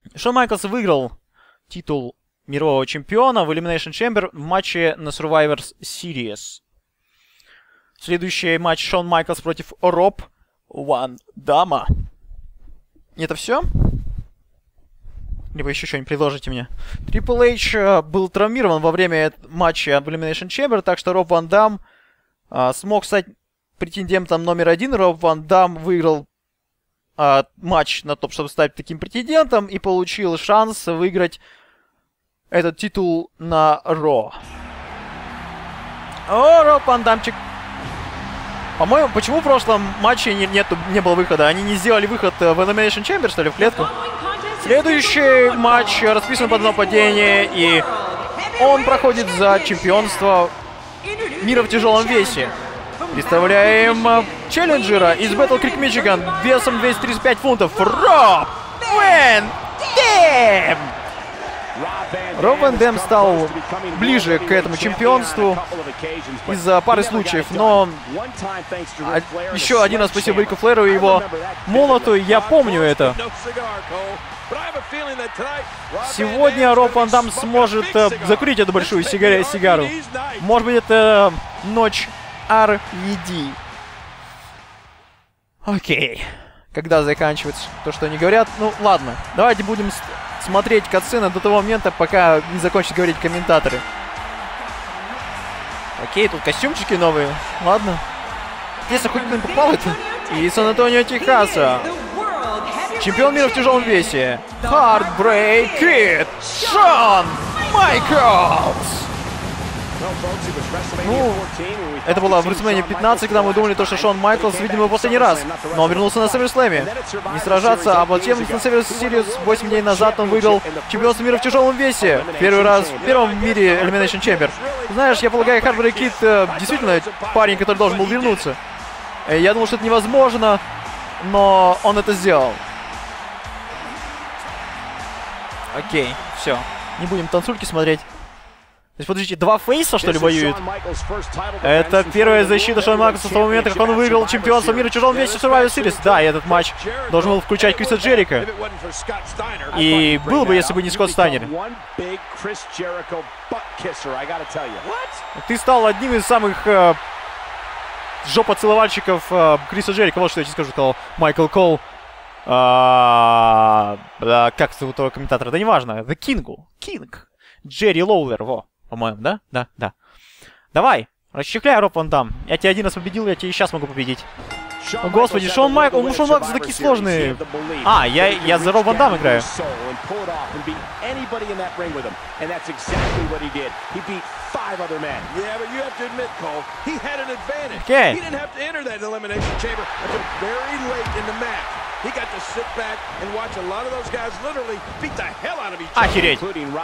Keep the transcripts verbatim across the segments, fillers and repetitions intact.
Шон Майклс выиграл титул мирового чемпиона в Elimination Chamber в матче на Survivor Series. Следующий матч Шон Майклс против Роб Ван Дамма. Это все? Либо еще что-нибудь предложите мне. Трипл Эйч uh, был травмирован во время матча в Elimination Chamber, так что Роб Ван Дам uh, смог стать претендентом номер один. Роб Ван Дам выиграл uh, матч на топ, чтобы стать таким претендентом, и получил шанс выиграть этот титул на Ро. О, Роб Ван Дамчик. По-моему, почему в прошлом матче не, нету, не было выхода? Они не сделали выход в Elimination Chamber, что ли, в клетку? Следующий матч расписан под нападение, и он проходит за чемпионство мира в тяжелом весе. Представляем челленджера из Battle Creek, Мичиган, весом двести тридцать пять фунтов. Роб Ван Дам! Роб Ван Дам стал ближе к этому чемпионству из-за пары случаев, но еще один раз спасибо Рику Флэру и его молоту, я помню это. Сегодня Роб Ван Дам сможет э, закурить эту большую сигару, сигару. Может быть, это ночь ар ви ди. Окей. Когда заканчивается то, что они говорят? Ну, ладно. Давайте будем смотреть катсцены до того момента, пока не закончат говорить комментаторы. Окей, тут костюмчики новые. Ладно. Если хоть кто-нибудь попал это. И Сан-Антонио, Техаса. Чемпион мира в тяжелом весе. Heartbreak Kid. Шон Майклс. Ну, это было в WrestleMania пятнадцать, когда мы думали, то, что Шон Майклс, видимо, в последний раз. Но он вернулся на SummerSlam. Не сражаться, а затем на Survivor Series восемь дней назад он выиграл чемпионство мира в тяжелом весе. Первый раз в первом мире Elimination Chamber. Знаешь, я полагаю, Heartbreak Kid э, действительно парень, который должен был вернуться. Э, я думал, что это невозможно, но он это сделал. Окей, все. Не будем танцульки смотреть. То есть, подождите, два фейса, что ли, воюют? Это первая защита Шона Майклса с того момента, как он выиграл чемпионство мира в тяжелом весе в Survivor Series. Да, и этот матч должен был включать Криса Джерика. И было бы, если бы не Скотт Стайнер. Ты стал одним из самых э, жопоцеловальщиков э, Криса Джерика. Вот что я тебе скажу, сказал Майкл Кол. А, а, как зовут того комментатора? Да неважно. The King. King. Джерри Лоулер, во. По-моему, да? Да, да. Давай, расчехляй, Роб Ван Дам. Я тебя один раз победил, я тебя и сейчас могу победить. О, господи, Шон Майкл, ну Шон Майкл такие сложные. А, я, я за Роб Ван Дам играю. Окей. Охереть.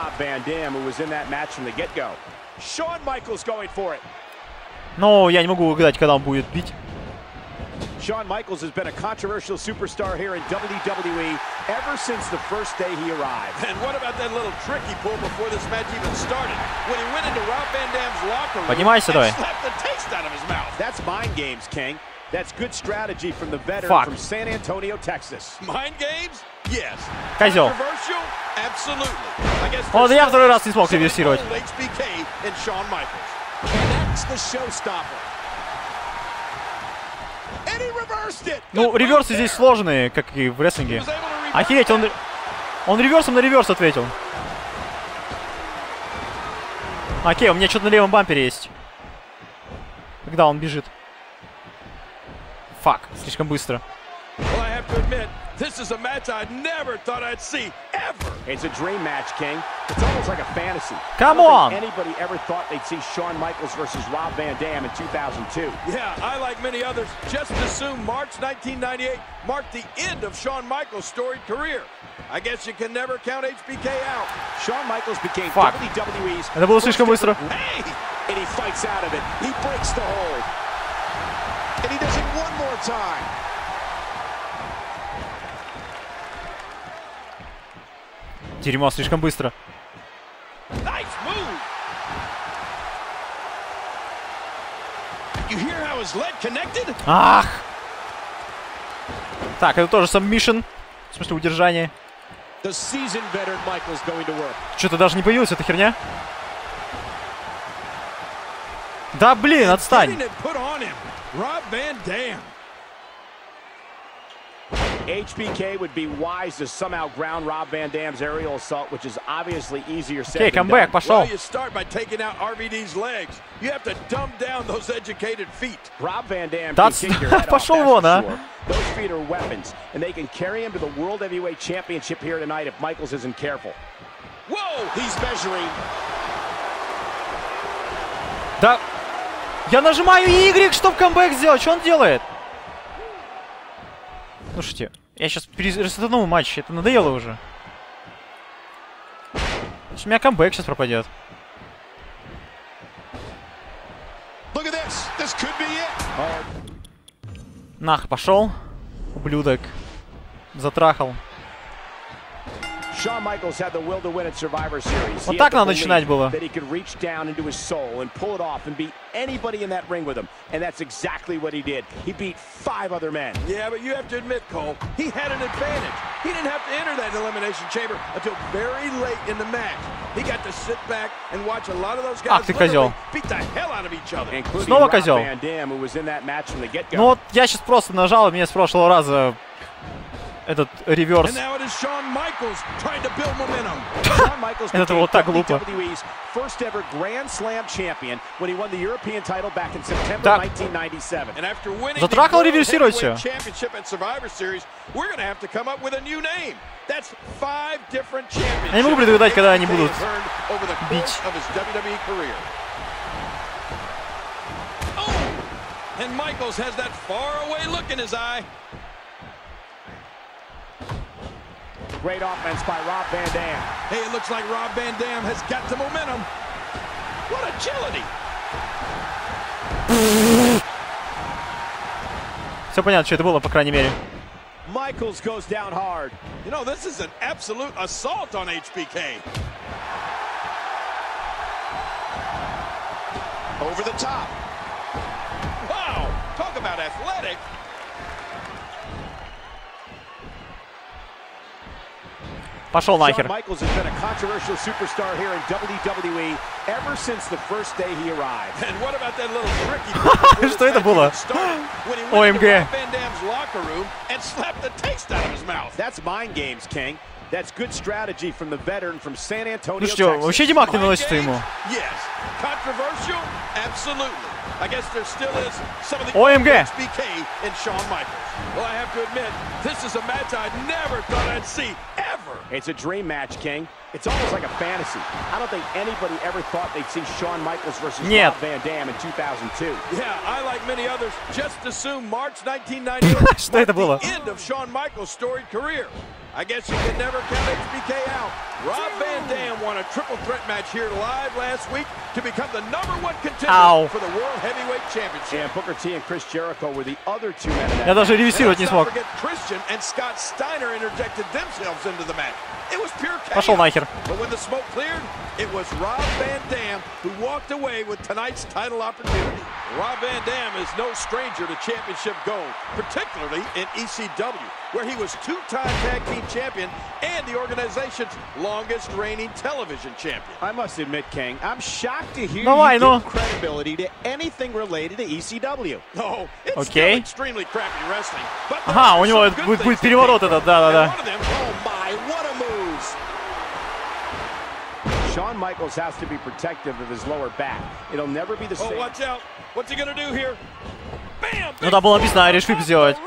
Но я не могу угадать, когда он будет бить. Shawn Michaels has been a controversial superstar here in W W E ever since the first day he arrived. And what about that little trick he pulled before this match even started? When he went into Rob Van Dam's locker room and slapped the taste out of his mouth. That's mind games, King. That's good strategy from the veteran Fuck. from San Antonio, Texas. Mind games? Yes. Козел. Controversial? Absolutely. I guess Он я второй раз не смог реверсировать. H B K and Shawn Michaels. And that's the showstopper. Ну, реверсы здесь сложные, как и в рестлинге. Охереть, он, он реверсом на реверс ответил. Окей, у меня что-то на левом бампере есть. Когда он бежит. Фак, слишком быстро. This is a match I never thought I'd see ever. It's a dream match, King. It's almost like a fantasy. Come on. Anybody ever thought they'd see Shawn Michaels versus Rob Van Dam in two thousand two? Yeah, I, like many others, just assumed March nineteen ninety-eight marked the end of Shawn Michaels' storied career. I guess you can never count H B K out. Shawn Michaels became Fuck. W W E's. Это было слишком быстро. Hey! And he fights out of it. He breaks the hold. And he does it one more time. Дерьмо, слишком быстро. Nice move. You hear how his leg connected? Ах! Так, это тоже submission. В смысле, удержание. Что-то даже не появилась эта херня. Да блин, отстань. H B K would be wise to somehow ground Rob Van Dam's aerial assault, which is obviously easier said okay, than comeback, done. пошел. Well, you start by taking out R V D's legs. You have to dumb down those educated feet. Rob Van Dam That's can kick your head off, пошел that's вон, for а. sure. Those feet are weapons, and they can carry him to the World Heavyweight Championship here tonight if Michaels isn't careful. Whoa! He's measuring. Да. Я нажимаю Y, чтобы камбэк сделать. Что он делает? Слушайте, я сейчас перестатану матч. Это надоело уже. У меня камбэк сейчас пропадет. Нах, пошел. Ублюдок. Затрахал. Shawn Michaels had the will to win at Survivor Series. Вот так надо начинать было. That he could reach down into his soul and pull it off and beat anybody in that ring with him. And that's exactly what he did. He beat five other men. Yeah, but you have to admit, Cole, he had an advantage. He didn't have to enter that elimination chamber until very late in the match. He got to sit back and watch a lot of those guys Ах ты козел. beat the hell out of each other. Снова козел. Van Dam, who was in that match from the get-go. Ну вот я сейчас просто нажал, и мне с прошлого раза этот реверс. Это вот так глупо. Так. Затрахал, реверсируйте. Я не могу предугадать, когда они будут бить. Great offense by Rob Van Dam. Hey, it looks like Rob Van Dam has got the momentum. What agility! Все понятно, что это было, по крайней мере. Michaels goes down hard. You know, this is an absolute assault on H B K. Over the top. Wow, talk about athletic. Пошел нахер. Shawn Michaels has been a controversial superstar here in W W E ever since the first day he arrived. And what about that little tricky? Что это было? о эм джи. That's mind games, King. That's good strategy from the veteran from San Antonio, Ну что, Texas. вообще демак не наносится ему. Yes. Controversial? Absolutely. I guess there still is some of the о эм джи. H B K in Shawn Michaels. Well, I have to admit, this is a match I never thought I'd see ever. It's a dream match, King. It's almost like a fantasy. I don't think anybody ever thought they'd see Shawn Michaels versus Нет. Rob Van Dam in two thousand two. Yeah, I, like many others, just assumed March nineteen ninety-eight Что это было? the end of Shawn Michaels' storied career. I guess you can never count H B K out. Rob Van Dam won a triple threat match here live last week to become the number one contender Ow. for the World Heavyweight Championship. And Booker T and Chris Jericho were the other two men in that Я даже match. ревизировать не смог. Forget Christian and Scott Steiner interjected themselves into the match. It was pure chaos. Пошел нахер. But when the smoke cleared, it was Rob Van Dam who walked away with tonight's title opportunity. Rob Van Dam is no stranger to championship gold, particularly in E C W, where he was two-time tag team champion and the organization's longest reigning television champion. I must admit, King, I'm shocked to hear Давай, you ну. give credibility to anything related to E C W. No, it's Okay. still extremely crappy wrestling. But there Ага, are у него some good будет, будет things to переворот take этот, from it. And да-да-да. one of them, Oh my, what a move! Shawn Michaels has to be protective of his lower back. It'll never be the oh, same. watch out. What's he gonna do here? Bam! Ну там было написано Irish Whip сделать.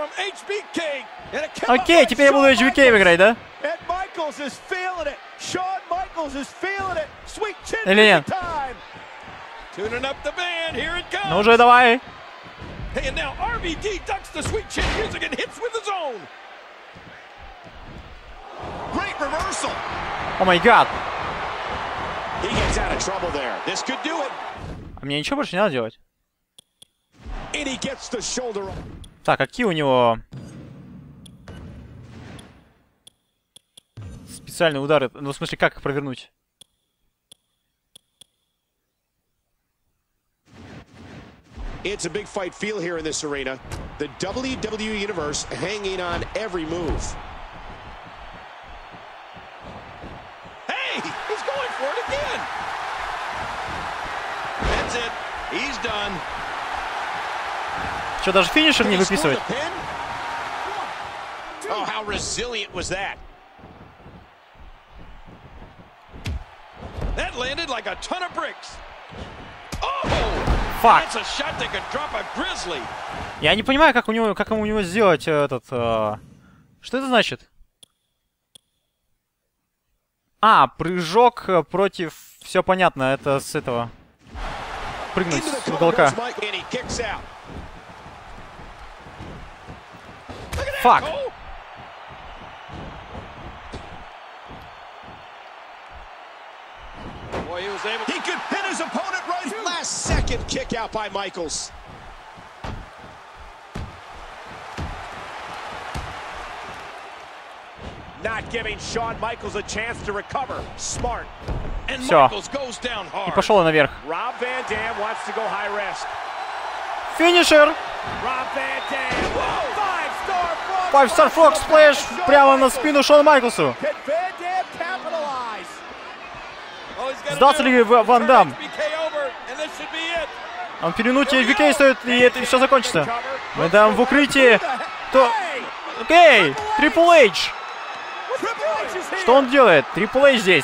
Окей, теперь я буду эйч би кей играть, да? And Michaels is feeling it. Shawn Michaels is feeling it. Sweet chin Или нет? time. Tuning up the band, here it comes. Ну уже давай. Hey, and now R V D ducks the sweet chin music and hits with his own. Great reversal. О май гад. He gets out of trouble there. This could do it. А мне ничего больше не надо делать. And he gets the shoulder. Так, какие у него специальные удары? Ну, в смысле, как их провернуть? It's a big fight feel here in this arena. The W W E Universe hanging on every move. Что, даже финишер не выписывать? Oh, how resilient was that? That landed like a ton of bricks. Oh! Фак. That's a shot that could drop a grizzly. Я не понимаю, как у него, как у него сделать этот. Э... Что это значит? А, прыжок против. Все понятно, это с этого. Прыгнуть с уголка. Фак. He could hit his opponent right. Last second kick out by Michaels. Not giving Shawn Michaels a chance to recover. Smart. And Всё. Michaels goes down hard. И пошел наверх. Rob Van Dam wants to go high risk. Финишер. Rob Van Dam. Five star frog. Five Star Frog Splash прямо на спину Шону Майклсу. Can Van Dam capitalize? Сдался ли Ван Дам? B K over, and this should be it. Он перевернуть ви кей стоит, и это все закончится. Ван Дам в укрытии. То... Окей, Трипл Эйч. Что он делает? Трипл Эйч здесь.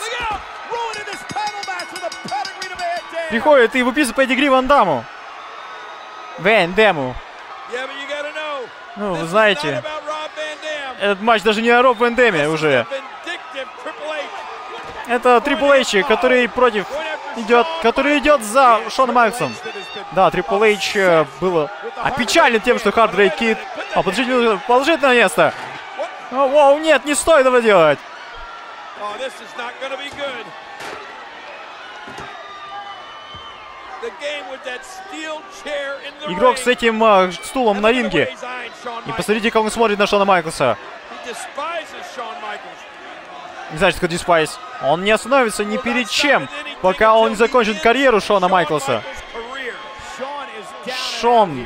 Приходит и выписывает педигри Ван Даму. Ван Даму. Ну, вы знаете, этот матч даже не о Роб Ван Даме уже. Это Трипл Эйч, который против идет, который идет за Шоном Майклсом. Да, Трипл Эйч было опечален тем, что Хард Рейд Кид. А, подождите, положительное место. О, воу, нет, не стоит этого делать. Игрок с этим э, стулом на ринге. И посмотрите, как он смотрит на Шона Майклса. Не знаю, что такое диспайс. Он не остановится ни перед чем, пока он не закончит карьеру Шона Майклса. Шон.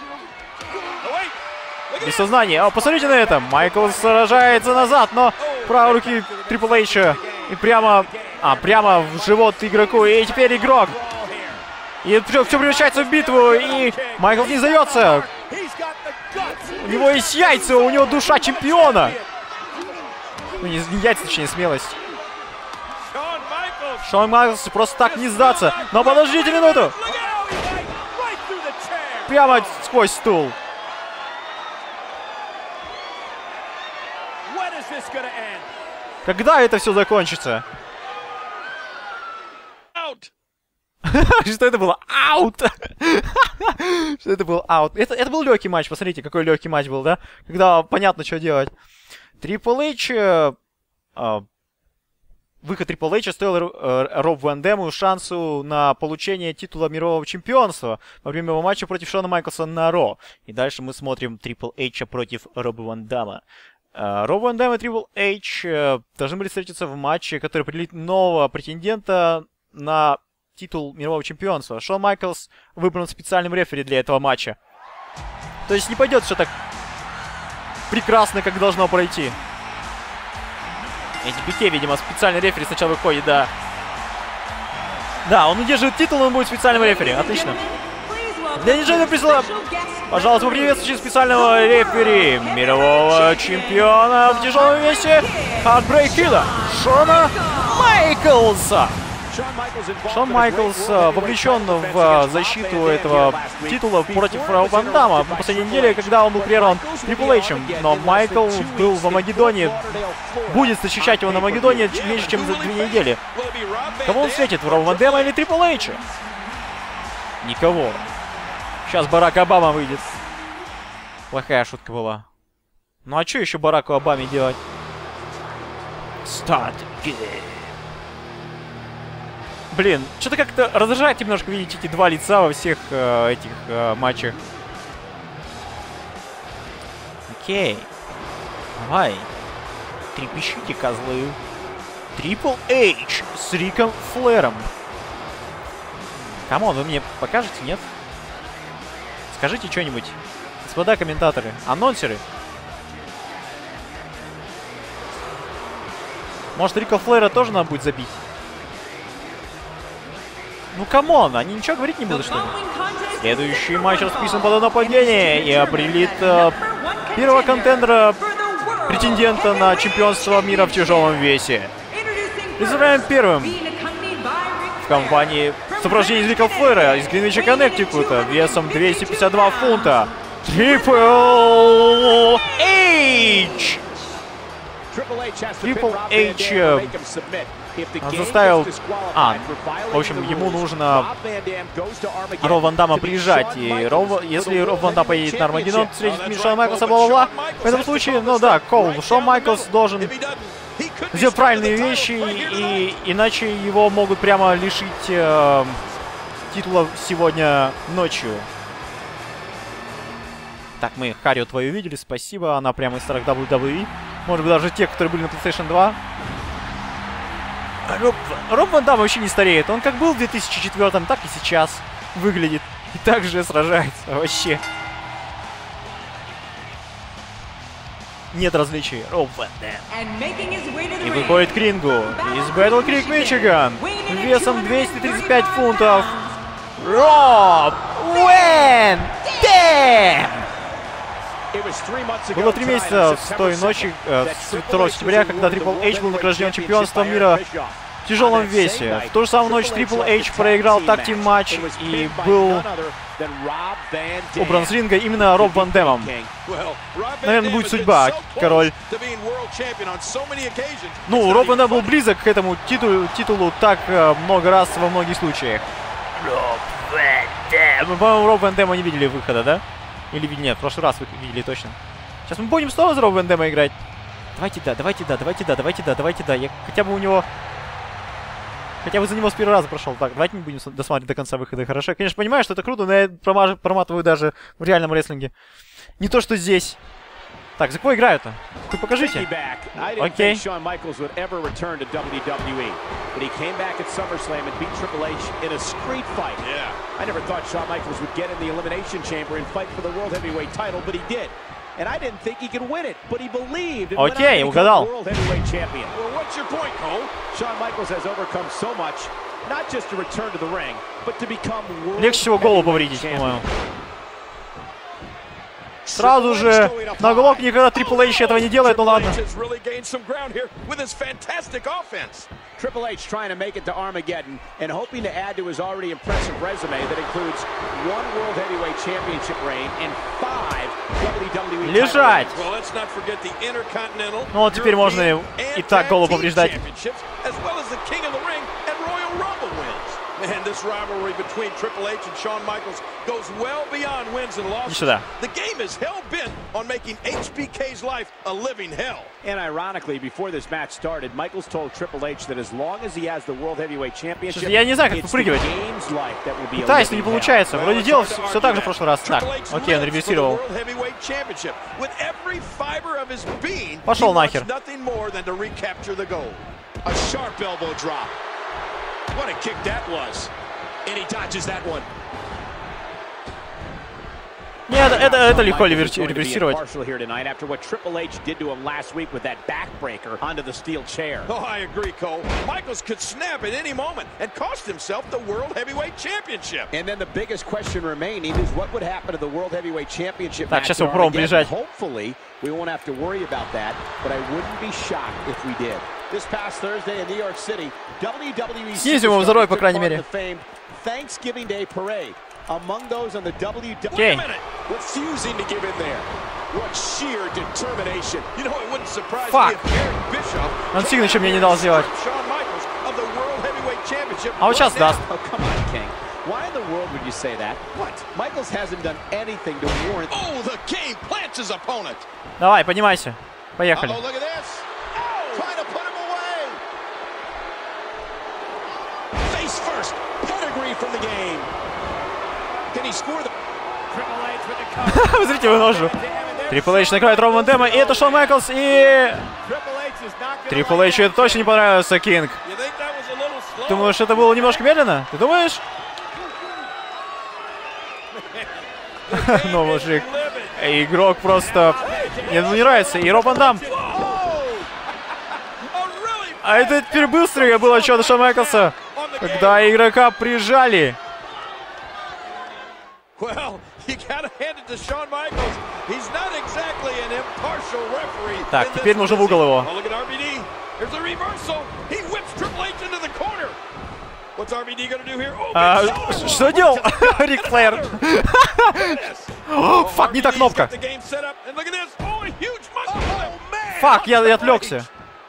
Без сознания. О, посмотрите на это. Майклс сражается назад, но правой руки Трипл Эйча. И прямо... А, прямо в живот игроку. И теперь игрок. И все, все превращается в битву. И Майклс не сдается. У него есть яйца, у него душа чемпиона. Ну, не, не яйца, точнее, смелость. Шон Майклс просто так не сдаться. Но подождите минуту. Прямо сквозь стул. Когда это все закончится? Что это было? Аут! Что это был аут? Это, это был легкий матч. Посмотрите, какой легкий матч был, да? Когда понятно, что делать. Трипл Эйч... Э, э, выход Трипл Эйча стоил э, Роб Ван Даму шансу на получение титула мирового чемпионства во время его матча против Шона Майклса на Ро. И дальше мы смотрим Трипл Эйча против Роба Ван Дама. Uh, Роб Ван Дам и Трипл Эйч uh, должны были встретиться в матче, который определит нового претендента на титул мирового чемпионства. Шон Майклс выбран специальным рефери для этого матча. То есть не пойдет все так прекрасно, как должно пройти. Эти би кей, видимо, специальный рефери сначала выходит, да. Да, он удерживает титул, он будет специальным рефери. Отлично. Для нижнего призла, пожалуйста, поприветствуйте специального рефери, мирового чемпиона в тяжелом весе, Heartbreak Killer, Шона Майклса. Шон Майклс вовлечен в защиту этого титула против Ван Дама на последней неделе, когда он был прерван Трипл Эйчем. Но Майкл был в Амагеддоне, будет защищать его на Амагеддоне меньше, чем за две недели. Кого он встретит, Роба Ван Дама или Трипл Эйча? Никого. Сейчас Барак Обама выйдет. Плохая шутка была. Ну а что еще Бараку Обаме делать? Start game. Блин, что-то как-то раздражает немножко видеть эти два лица во всех э, этих э, матчах. Окей. Давай. Трепещите, козлы. Трипл Эйч с Риком Флэром. Камон, вы мне покажете, нет? Скажите что-нибудь. Господа комментаторы, анонсеры. Может, Рика Флэра тоже надо будет забить? Ну, камон, они ничего говорить не будут, что ли? Следующий матч расписан под нападение и определит э, первого контендера, претендента на чемпионство мира в тяжелом весе. Представляем первым в компании в сопровождении Рика Флэра из Гринвича, Коннектикута, весом двести пятьдесят два фунта. Трипл Эйч! Трипл Эйч он заставил... А, в общем, ему нужно Роб Ван Дамма приезжать. И Роб... если Роб Ван Дам поедет на Армагеддон, встретит Шона Майклса, бла-бла-бла. В этом случае, ну да, Коул, Шон Майклс должен сделать правильные вещи, и иначе его могут прямо лишить э, титула сегодня ночью. Так, мы Харрио твою видели, спасибо. Она прямо из старых дабл ю дабл ю и. Может быть, даже те, которые были на PlayStation два. Роб, Роб Ван Дам вообще не стареет. Он как был в две тысячи четвёртом, так и сейчас выглядит. И так же сражается. Вообще. Нет различий. Роб Ван Дам. И выходит к рингу из Battle Creek, Мичиган. Весом двести тридцать пять фунтов. Роб Ван Дам! Было три месяца с той ночи, э, с второго сентября, когда Трипл Эйч был награжден чемпионством мира в тяжелом весе. В ту же самую ночь Трипл Эйч проиграл таг-тим матч и был убран с ринга именно Роб Ван Дэмом. Наверное, будет судьба, король. Ну, Роб Ван Дэм был близок к этому титулу, титулу так э, много раз во многих случаях. Роб Ван Дэм. Мы, по-моему, Роб Ван Дэма не видели выхода, да? Или нет, в прошлый раз вы видели точно. Сейчас мы будем снова за Роб Ван Дэма играть. Давайте да, давайте да, давайте да, давайте да, давайте да. Я хотя бы у него... Хотя бы за него с первого раза прошел. Так, давайте не будем досматривать до конца выхода. Хорошо. Я, конечно, понимаю, что это круто, но я промаж... проматываю даже в реальном рестлинге. Не то, что здесь. Так, за кого играют-то? Вы покажите. Окей. Окей, угадал. Легче всего голову повредить, по-моему. Сразу же на уголок, никогда Трипл Эйч этого не делает, ну ладно. Triple H trying to make it to Armageddon and hoping to add to his already impressive resume that includes one World Heavyweight Championship reign and five дабл ю дабл ю и лежать. Ну вот теперь можно и так голову повреждать. And this rivalry between Triple H and Shawn Michaels goes well beyond wins and losses. The game is hell-bent on making H B K's life a living hell. And ironically, before this match started, Michaels told Triple H that as long as he has the World Heavyweight Championship, я не знаю, как попрыгивать. Пытаюсь, но не получается. Вроде делал все, все так же в прошлый раз. Так, окей, он реверсировал. Пошел нахер. What a kick that was. And he dodges that one. Нет, это, это легко реверсировать. Oh, I agree, Cole. Michaels could snap at any moment and cost himself the World Heavyweight Championship. And then the biggest question remaining is what would happen to the World Heavyweight Championship match. Так, сейчас его попробуем прижать. Hopefully, we won't have to worry about that, but I wouldn't be shocked if we did. This past Thursday in New York City, дабл ю дабл ю и снизим его здоровье, по крайней мере. Thanksgiving Day Parade. Among those on the дабл ю дабл ю Okay. и refusing to give in there. What sheer determination. You know, it wouldn't surprise Fuck. me if Eric Bischoff Он сигнатур мне не дал сделать. Shawn Michaels of the World Heavyweight Championship. А вот сейчас даст. Oh, come on, King. Why in the world would you say that? What? Michaels hasn't done anything to warrant... Oh, the game plants his opponent. Давай, поднимайся. Поехали. Uh-oh, look at this. Oh. Trying to put him away. Face first. Pedigree from the game. Can he score the... Triple H with the cover. Смотрите, выножу. Трипл Эйч накрывает Роба Ван Дэма, и это Шон Майклс, и... Трипл Эйчу это точно не понравился, Кинг. Думаешь, это было немножко медленно? Ты думаешь? Ну, мужик. Игрок просто... Мне не нравится. И Роб Ван Дам. А это теперь быстрое было что-то Шона Майклса. Когда игрока прижали. Так, теперь нужно в угол его. А, что делал Рик Флэр? Фак, не та кнопка. Фак, я, я отвлекся.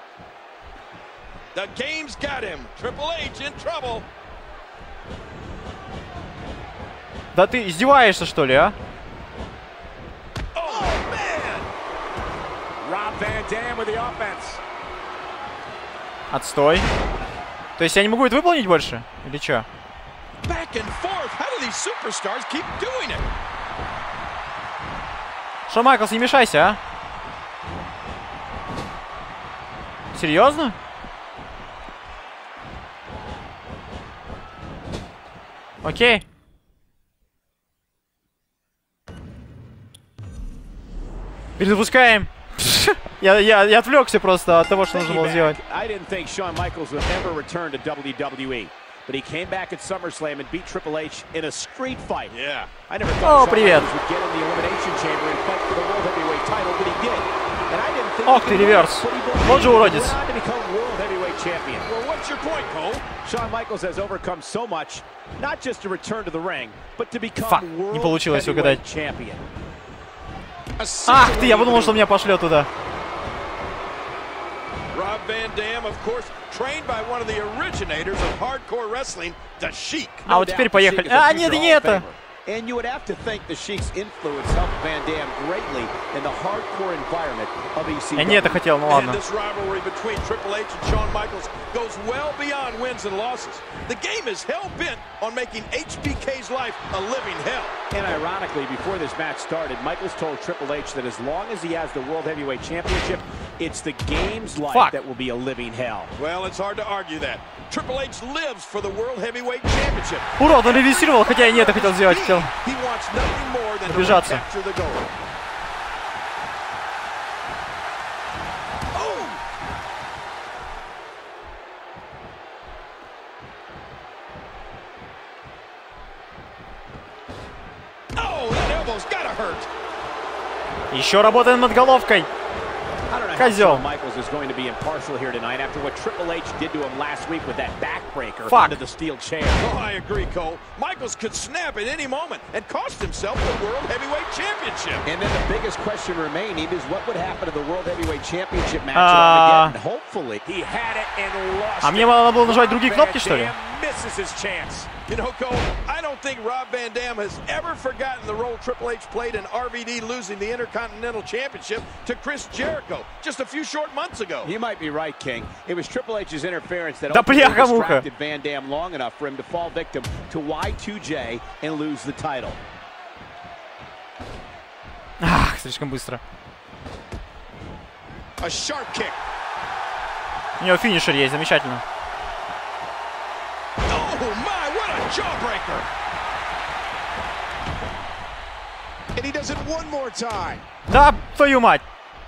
Да ты издеваешься, что ли, а? Отстой. То есть я не могу это выполнить больше? Или что? Шон Майклс, не мешайся, а? Серьезно? Окей. Перезапускаем. я, я, я отвлекся просто от того, что нужно было сделать. О, привет. Ох ты, реверс. Вот же уродец. Фак, не получилось угадать. Ах ты, я подумал, что меня пошлет туда. А вот теперь поехали. А, нет, не это. And you would have to think the Sheik's influence helped Van Dam greatly in the hardcore environment of E C W. Я не это хотел, ну ладно. This rivalry between Triple H and Shawn Michaels goes well beyond wins and losses. The game is hell-bent on making H B K's life a living hell. And ironically, before this match started, Michaels told Triple H that as long as he has the World Heavyweight Championship, it's the game's life Fuck. that will be a living hell. Well, it's hard to argue that. Triple H lives for the World Heavyweight Championship. Урод, он ревизировал, хотя я не это хотел сделать, хотел убежаться. Еще работаем над головкой. Козел. Фак. А мне надо было нажать другие кнопки, что ли? You know, Cole, I don't think Rob Van Dam has ever forgotten the role Triple H played in R V D losing the Intercontinental Championship to Chris Jericho just a few short months ago. You might be right, King. It was Triple H's interference that distracted Van Dam long enough for him to fall victim to Y two J and lose the title. Ах, слишком быстро. A sharp kick. У него финишер есть, замечательно. Jawbreaker. And he does it one more time. Да, твою мать.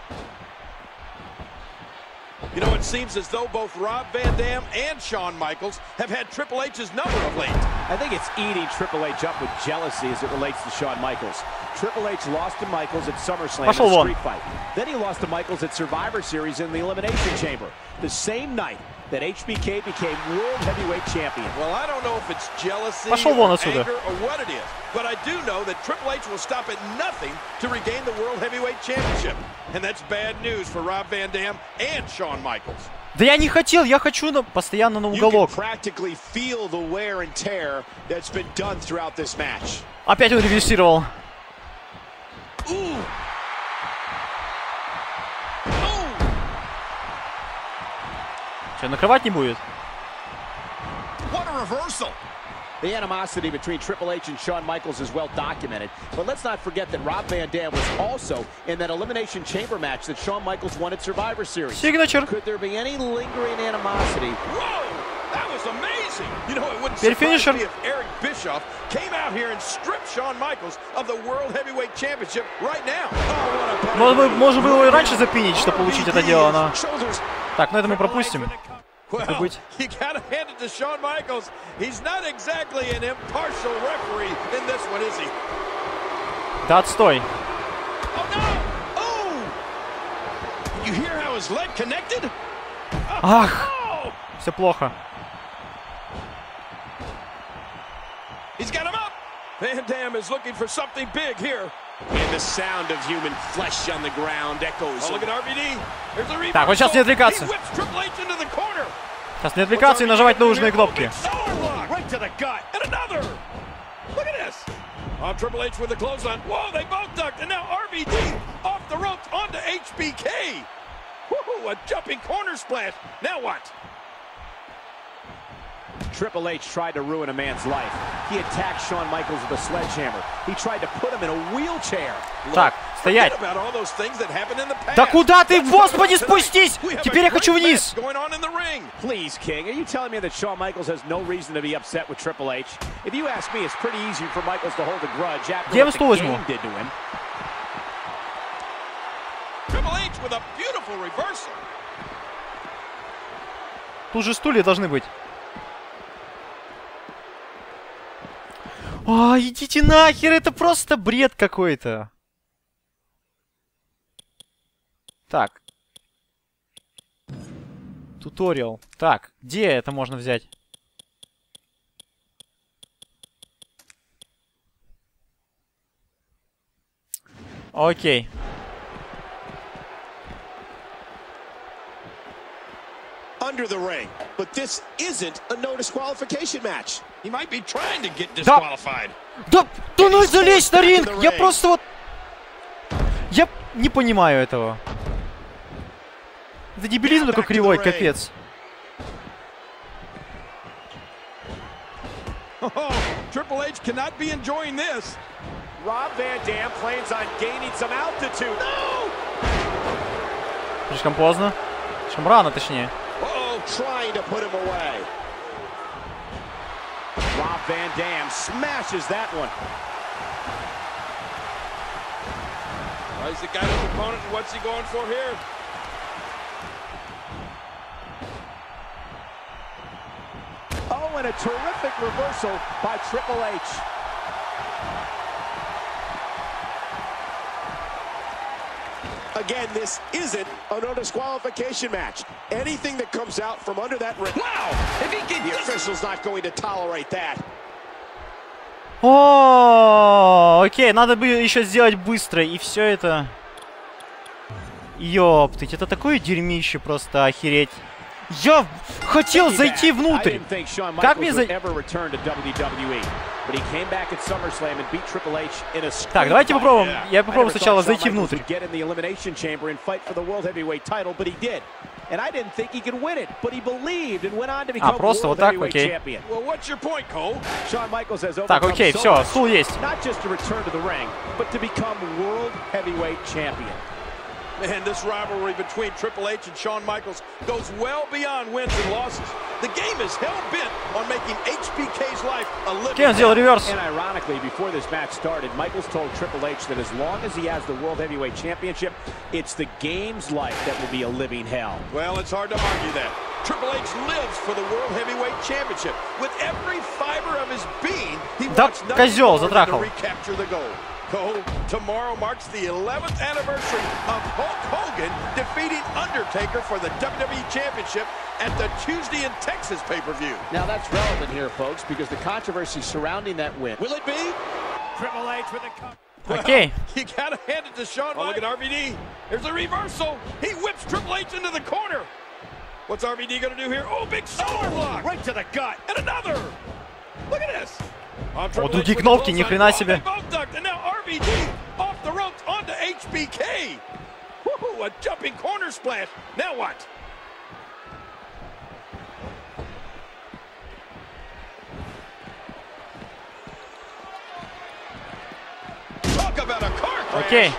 You know, it seems as though both Rob Van Dam and Shawn Michaels have had Triple H's number of late. I think it's eating Triple H up with jealousy as it relates to Shawn Michaels. Triple H lost to Michaels at SummerSlam in a street fight. Then he lost to Michaels at Survivor Series in the Elimination Chamber. The same night that H B K became World Heavyweight Champion. Well, I don't know if it's jealousy or anger or what it is, but I do know that Triple H will stop at nothing to regain the World Heavyweight Championship. And that's bad news for Rob Van Dam and Shawn Michaels. Да я не хотел, я хочу на, постоянно на уголок. Опять он ревизировал. Что, накрывать не будет? The animosity between Triple H and Shawn Michaels is well documented, but let's not forget that Rob Van Dam was also in that Elimination Chamber match that Shawn Michaels won at Survivor Series. Signature. Could there be any lingering animosity? Whoa! That was amazing! You know, it wouldn't surprise me if Eric Bischoff came out here and stripped Shawn Michaels of the World Heavyweight Championship right now. Oh, можно было и раньше запинить, чтобы получить это дело, но... Так, ну это мы пропустим. Well, you gotta hand it to Shawn Michaels. He's not exactly an impartial referee in this one, is he? Да отстой. Oh no! Oh! You hear how his leg connected? Ах! Все плохо. He's got him up. Van Dam is looking for something big here. And the sound of human flesh on the ground echoes. Oh, look at R V D. There's a reversal. Так, вот сейчас не отвлекаться. He whips Triple H into the corner. Сейчас не отвлекаться и нажимать нужные кнопки. Right to the gut. And another. Look at this. Oh, Triple H with the clothesline. Whoa, they both ducked. And now R V D off the ropes onto H B K. Woohoo, a jumping corner splash. Now what? Triple H tried to ruin a man's life. He attacked Shawn Michaels with a sledgehammer. He tried to put him in a wheelchair. Так, стоять. Да куда ты, господи, спустись! Теперь я хочу вниз. Please, King, are you telling me that Shawn Michaels has no reason to be upset with Triple H? If you ask me, it's pretty easy for Michaels to hold a grudge after what the game did to him. Triple H with a beautiful reversal. Тут же стулья должны быть. А, идите нахер, это просто бред какой-то. Так. Туториал. Так, где это можно взять? Окей. Under the ring, but this isn't a no disqualification match. He might be trying to get disqualified. Да, да ну залезь на ринг! Я просто вот... Я не понимаю этого. Это дебилизм такой кривой, капец. Triple H cannot be enjoying this. Rob Van Dam plans on gaining some altitude. No! Слишком поздно. Слишком рано, точнее. Trying to put him away. Rob Van Dam smashes that one. Well, he's the guy his opponent, and what's he going for here? Oh, and a terrific reversal by Triple H. Again, this isn't a no disqualification match. Anything that comes out from under that ring. Wow! If he can, the official's not going to tolerate that. О, окей, надо бы еще сделать быстро, и все это. Ёптыть, это такое дерьмище, просто охереть. Я хотел зайти внутрь. Как мне зайти? Так, давайте попробуем. Я попробую сначала зайти внутрь. А, просто вот так, окей. Так, окей, все, стул есть. Man, this rivalry between Triple H and Shawn Michaels goes well beyond wins and losses. The game is hell-bent on making H B K's life a living hell. Сделал реверс. And ironically, before this match started, Michaels told Triple H that as long as he has the World Heavyweight Championship, it's the game's life that will be a living hell. Well, it's hard to argue that. Triple H lives for the World Heavyweight Championship. With every fiber of his being, he wants nothing more than to recapture the gold. Oh, tomorrow marks the eleventh anniversary of Hulk Hogan defeating Undertaker for the W W E Championship at the Tuesday in Texas pay-per-view. Now that's relevant here, folks, because the controversy surrounding that win. Will it be? Triple H with a cup. Okay. Well, you gotta hand it to Shawn. Oh, look at R V D. There's a reversal. He whips Triple H into the corner. What's R V D gonna do here? Oh, big shoulder block. Right to the gut. And another. Look at this. О, другие кнопки, ни хрена себе. Окей.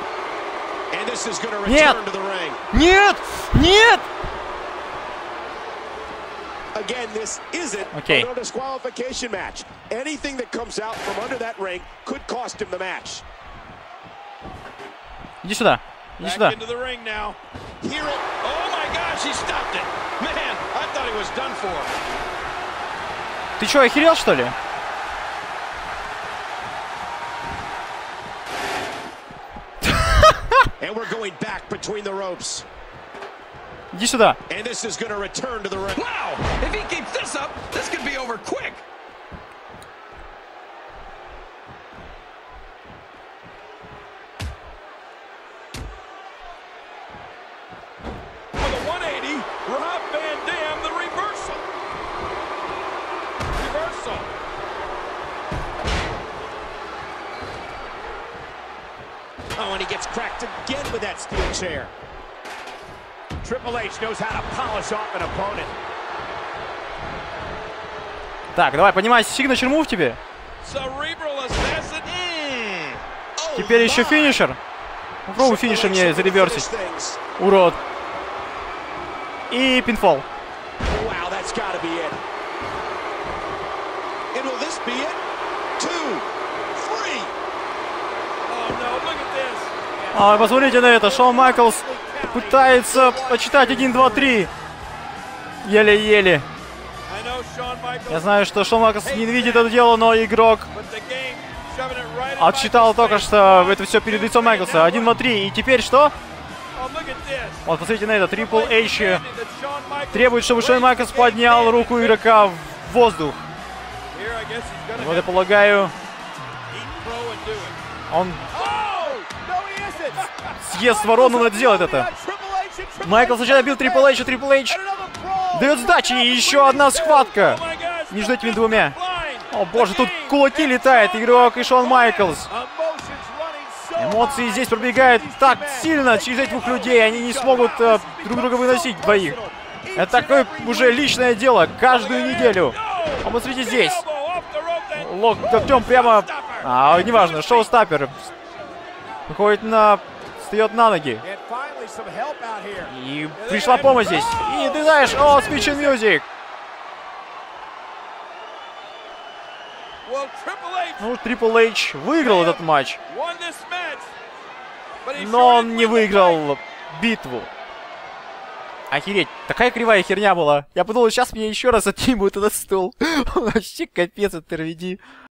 Нет! Нет! Нет! Again, this isn't okay. a no disqualification match. Anything that comes out from under that ring could cost him the match. Иди сюда. Иди сюда. Into the ring now. Hear it. Oh my gosh, he stopped it. Man, I thought Ты что, охерел, что ли? Иди сюда. Oh, and he gets cracked again with that steel chair. Triple H knows how to polish off an opponent. Так, давай, поднимай signature move тебе. Теперь еще финишер. Попробуй финишер мне зареверсить. Урод. И пинфол. А, посмотрите на это. Шон Майклс пытается почитать один, два, три. Еле-еле. Я знаю, что Шон Майклс не видит это дело, но игрок отсчитал только что это все перед лицом Майклса. один, два, три. И теперь что? Вот, посмотрите на это. Трипл Эйч требует, чтобы Шон Майклс поднял руку игрока в воздух. Вот я полагаю, он съест ворону, но сделает это. Майкл сначала бил Трипл Эйч, Трипл Эйч дает сдачи, и еще одна схватка между этими двумя. О боже, тут кулаки летают, игрок и Шон Майклс. Эмоции здесь пробегают так сильно через этих двух людей, они не смогут э, друг друга выносить двоих. Это такое уже личное дело, каждую неделю. А вот смотрите здесь. Локтем прямо... А, неважно, шоу-стаппер. Выходит на... Встает на ноги. И пришла помощь здесь. И ты знаешь, о, Speech and Music. Ну, Трипл Эйч выиграл этот матч. Но он не выиграл битву. Охереть, такая кривая херня была. Я подумал, сейчас мне еще раз отнимут этот стол. Вообще капец, это эр ви ди.